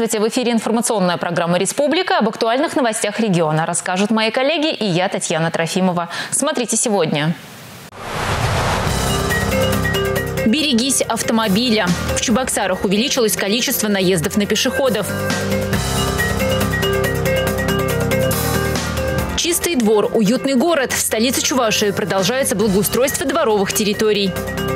Здравствуйте! В эфире информационная программа «Республика». Об актуальных новостях региона расскажут мои коллеги и я, Татьяна Трофимова. Смотрите сегодня. Берегись автомобиля. В Чебоксарах увеличилось количество наездов на пешеходов. Чистый двор, уютный город. В столице Чувашии продолжается благоустройство дворовых территорий.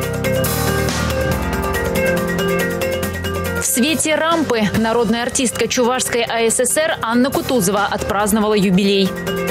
В свете рампы народная артистка Чувашской АССР Анна Кутузова отпраздновала юбилей.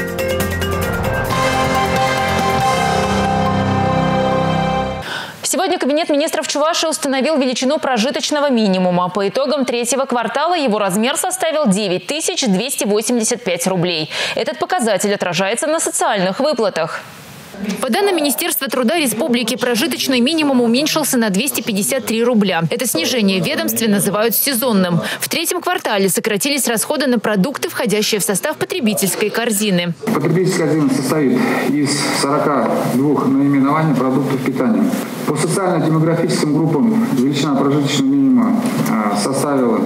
Сегодня Кабинет министров Чувашии установил величину прожиточного минимума. По итогам третьего квартала его размер составил 9285 рублей. Этот показатель отражается на социальных выплатах. По данным Министерства труда Республики, прожиточный минимум уменьшился на 253 рубля. Это снижение ведомстве называют сезонным. В третьем квартале сократились расходы на продукты, входящие в состав потребительской корзины. Потребительская корзина состоит из 42 наименований продуктов питания. По социально-демографическим группам величина прожиточного минимума составила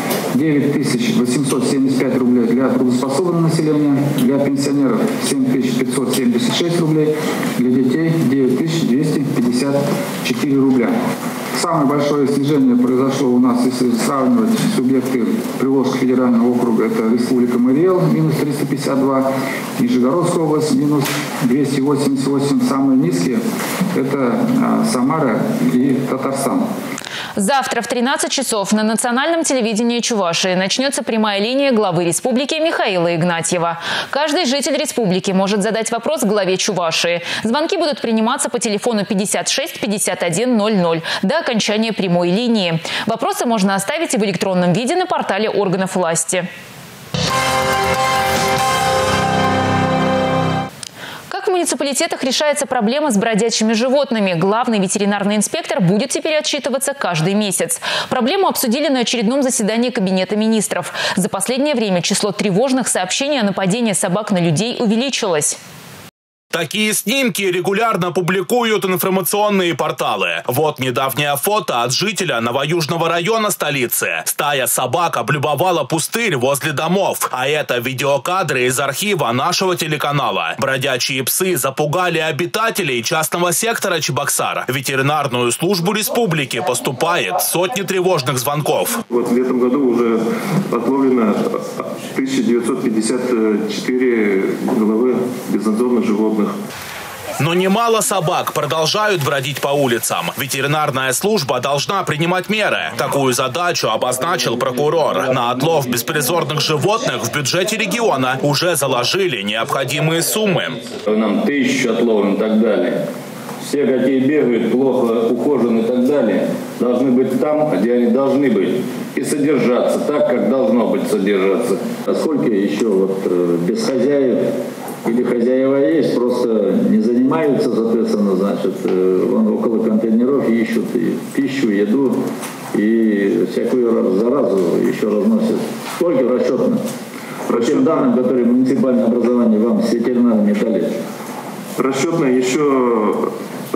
9875 рублей для трудоспособного населения, для пенсионеров 7576 рублей, для детей 9254 рубля. Самое большое снижение произошло у нас, если сравнивать субъекты Приволжского федерального округа, это Республика Мариэл, минус 352, Нижегородская область, минус 288. Самые низкие – это Самара и Татарстан. Завтра в 13 часов на национальном телевидении Чувашии начнется прямая линия главы республики Михаила Игнатьева. Каждый житель республики может задать вопрос главе Чувашии. Звонки будут приниматься по телефону 56 51 00 до окончания прямой линии. Вопросы можно оставить и в электронном виде на портале органов власти. В муниципалитетах решается проблема с бродячими животными. Главный ветеринарный инспектор будет теперь отчитываться каждый месяц. Проблему обсудили на очередном заседании Кабинета министров. За последнее время число тревожных сообщений о нападении собак на людей увеличилось. Такие снимки регулярно публикуют информационные порталы. Вот недавнее фото от жителя Новоюжного района столицы. Стая собак облюбовала пустырь возле домов. А это видеокадры из архива нашего телеканала. Бродячие псы запугали обитателей частного сектора Чебоксар. В ветеринарную службу республики поступает сотни тревожных звонков. Вот в этом году уже отловлено 1954 головы безнадзорных животных. Но немало собак продолжают бродить по улицам. Ветеринарная служба должна принимать меры. Такую задачу обозначил прокурор. На отлов беспризорных животных в бюджете региона уже заложили необходимые суммы. Нам 1000 отловим и так далее. Все, какие бегают, плохо ухожены и так далее, должны быть там, где они должны быть. И содержаться так, как должно быть содержаться. А сколько еще без хозяев или хозяева есть, просто не занимаются, соответственно, значит, вон около контейнеров ищут и пищу, еду, и всякую заразу еще разносят. Сколько расчетно? По тем данным, которые муниципальное образование вам с ветеринарными дали. Расчетно еще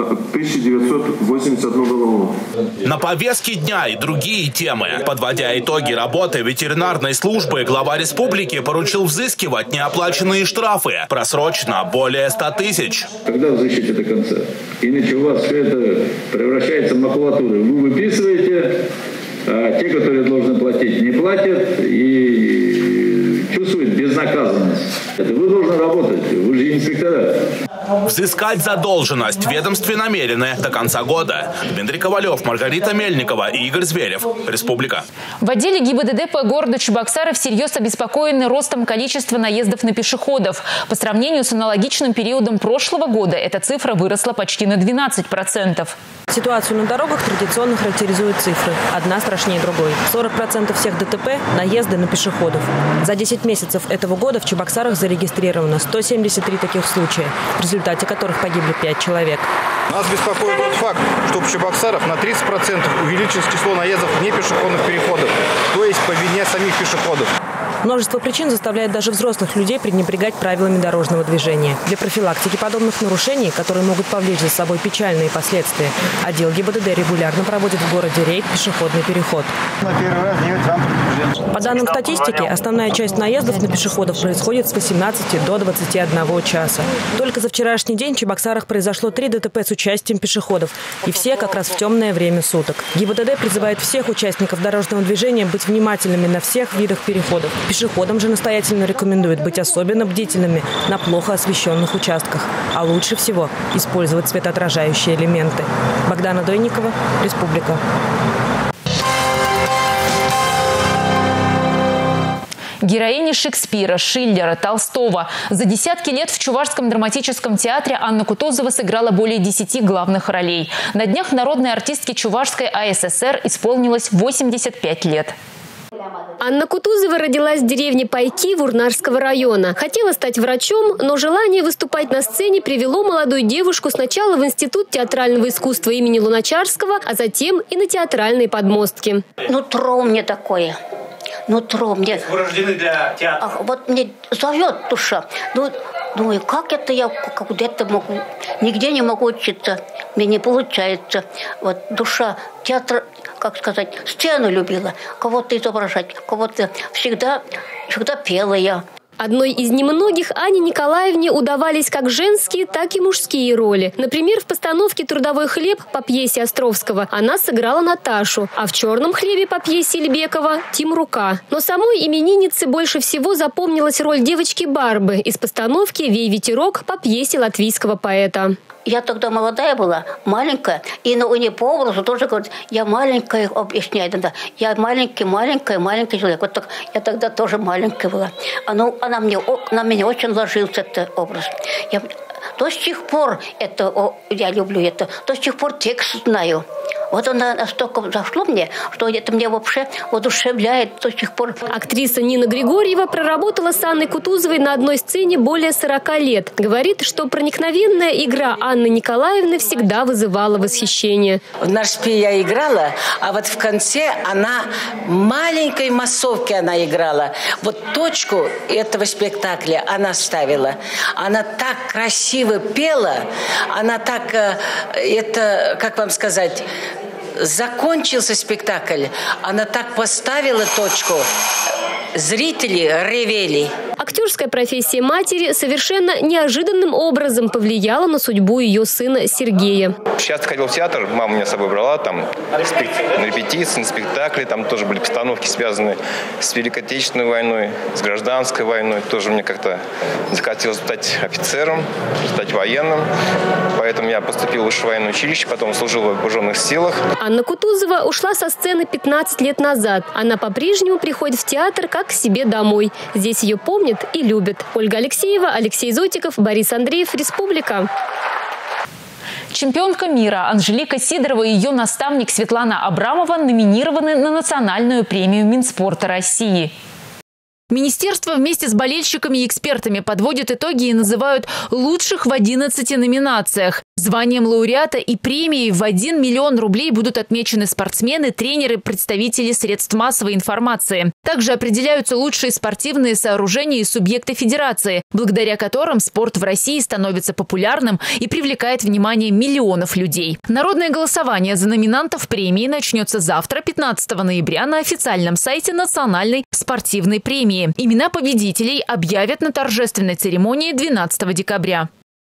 1981 голову. На повестке дня и другие темы. Подводя итоги работы ветеринарной службы, глава республики поручил взыскивать неоплаченные штрафы. Просрочено более 100 тысяч. Когда взыщите до конца? Иначе у вас все это превращается в макулатуру. Вы выписываете, а те, которые должны платить, не платят и чувствуют безнаказанность. Это вы должны работать, вы же инспектора. Взыскать задолженность в ведомстве намерены до конца года. Дмитрий Ковалев, Маргарита Мельникова и Игорь Зверев. Республика. В отделе ГИБДД по городу Чебоксары всерьез обеспокоены ростом количества наездов на пешеходов. По сравнению с аналогичным периодом прошлого года эта цифра выросла почти на 12%. Ситуацию на дорогах традиционно характеризуют цифры. Одна страшнее другой. 40% всех ДТП – наезды на пешеходов. За 10 месяцев этого года в Чебоксарах зарегистрировано 173 таких случая, в результате которых погибли 5 человек. Нас беспокоит тот факт, что в Чебоксарах на 30% увеличилось число наездов вне пешеходных переходов, то есть по вине самих пешеходов. Множество причин заставляет даже взрослых людей пренебрегать правилами дорожного движения. Для профилактики подобных нарушений, которые могут повлечь за собой печальные последствия, отдел ГИБДД регулярно проводит в городе рейд «Пешеходный переход». По данным статистики, основная часть наездов на пешеходов происходит с 18 до 21 часа. Только за вчерашний день в Чебоксарах произошло 3 ДТП с участием пешеходов. И все как раз в темное время суток. ГИБДД призывает всех участников дорожного движения быть внимательными на всех видах переходов. Пешеходам же настоятельно рекомендуют быть особенно бдительными на плохо освещенных участках. А лучше всего использовать светоотражающие элементы. Богдана Дойникова, Республика. Героини Шекспира, Шиллера, Толстого. За десятки лет в Чувашском драматическом театре Анна Кутузова сыграла более 10 главных ролей. На днях народной артистке Чувашской АССР исполнилось 85 лет. Анна Кутузова родилась в деревне Пайки Вурнарского района. Хотела стать врачом, но желание выступать на сцене привело молодую девушку сначала в Институт театрального искусства имени Луначарского, а затем и на театральные подмостки. Нутро мне такое. Нутро мне. Вы рождены для театра. Вот мне зовет душа. Думаю, как это я где-то могу, нигде не могу учиться. Мне не получается. Вот душа, театр, как сказать, сцену любила. Кого-то изображать, кого-то всегда пела я. Одной из немногих Анне Николаевне удавались как женские, так и мужские роли. Например, в постановке «Трудовой хлеб» по пьесе Островского она сыграла Наташу, а в «Черном хлебе» по пьесе Ильбекова – Тимрука. Но самой имениннице больше всего запомнилась роль девочки Барбы из постановки «Вей ветерок» по пьесе латвийского поэта. Я тогда молодая была, маленькая, и у нее по образу тоже говорит, я маленькая, объясняет она, я маленький человек. Вот так, я тогда тоже маленькая была. На меня очень ложился этот образ. До сих пор я люблю это, до сих пор текст знаю. Вот она настолько зашло мне, что это мне вообще воодушевляет до сих пор. Актриса Нина Григорьева проработала с Анной Кутузовой на одной сцене более 40 лет. Говорит, что проникновенная игра Анны Николаевны всегда вызывала восхищение. В Наршпе я играла, а вот в конце она маленькой массовки она играла. Вот точку этого спектакля она ставила. Она так красиво пела, она так, как вам сказать, закончился спектакль, она так поставила точку, зрители ревели. Актерская профессия матери совершенно неожиданным образом повлияла на судьбу ее сына Сергея. Часто ходил в театр, мама меня с собой брала, там на репетиции, на спектакли, там тоже были постановки, связанные с Великой Отечественной войной, с Гражданской войной. Тоже мне как-то захотелось стать офицером, стать военным, поэтому я поступил в высшее военное училище, потом служил в вооруженных силах. Анна Кутузова ушла со сцены 15 лет назад. Она по-прежнему приходит в театр как к себе домой. Здесь ее помнят и любят. Ольга Алексеева, Алексей Зотиков, Борис Андреев, Республика. Чемпионка мира Анжелика Сидорова и ее наставник Светлана Абрамова номинированы на национальную премию Минспорта России. Министерство вместе с болельщиками и экспертами подводит итоги и называют лучших в 11 номинациях. Званием лауреата и премией в 1 миллион рублей будут отмечены спортсмены, тренеры, представители средств массовой информации. Также определяются лучшие спортивные сооружения и субъекты федерации, благодаря которым спорт в России становится популярным и привлекает внимание миллионов людей. Народное голосование за номинантов премии начнется завтра, 15 ноября, на официальном сайте Национальной спортивной премии. Имена победителей объявят на торжественной церемонии 12 декабря.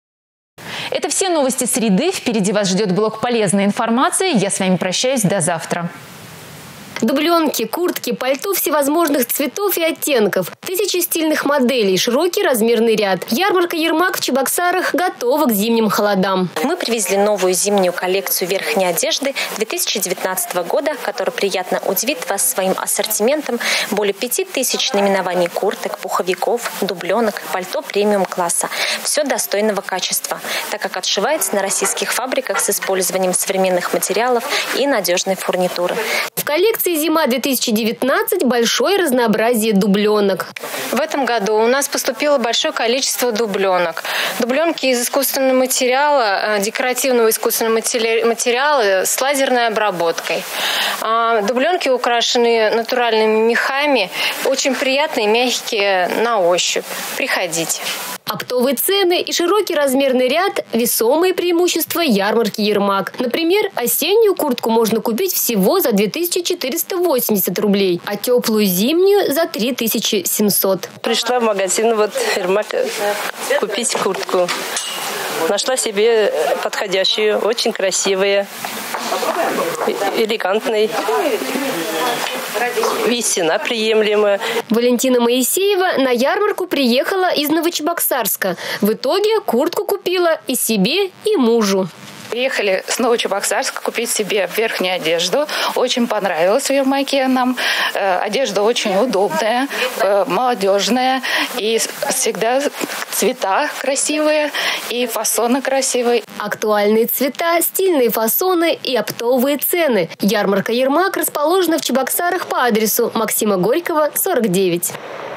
Это все новости среды. Впереди вас ждет блок полезной информации. Я с вами прощаюсь. До завтра. Дубленки, куртки, пальто всевозможных цветов и оттенков, тысячи стильных моделей, широкий размерный ряд. Ярмарка «Ермак» в Чебоксарах готова к зимним холодам. Мы привезли новую зимнюю коллекцию верхней одежды 2019 года, которая приятно удивит вас своим ассортиментом. Более 5000 наименований курток, пуховиков, дубленок, пальто премиум-класса. Все достойного качества, так как отшивается на российских фабриках с использованием современных материалов и надежной фурнитуры. В коллекции «Зима-2019» большое разнообразие дубленок. В этом году у нас поступило большое количество дубленок. Дубленки из искусственного материала, декоративного искусственного материала с лазерной обработкой. Дубленки украшены натуральными мехами, очень приятные, мягкие на ощупь. Приходите. Оптовые цены и широкий размерный ряд – весомые преимущества ярмарки «Ермак». Например, осеннюю куртку можно купить всего за 2480 рублей, а теплую зимнюю – за 3700. Пришла в магазин «Ермак» купить куртку. Нашла себе подходящую, очень красивую, элегантной. И цена приемлемая. Валентина Моисеева на ярмарку приехала из Новочебоксарска. В итоге куртку купила и себе, и мужу. Приехали с Новочебоксарска купить себе верхнюю одежду. Очень понравилось в Ермаке нам. Одежда очень удобная, молодежная. И всегда цвета красивые и фасоны красивые. Актуальные цвета, стильные фасоны и оптовые цены. Ярмарка «Ермак» расположена в Чебоксарах по адресу Максима Горького, 49.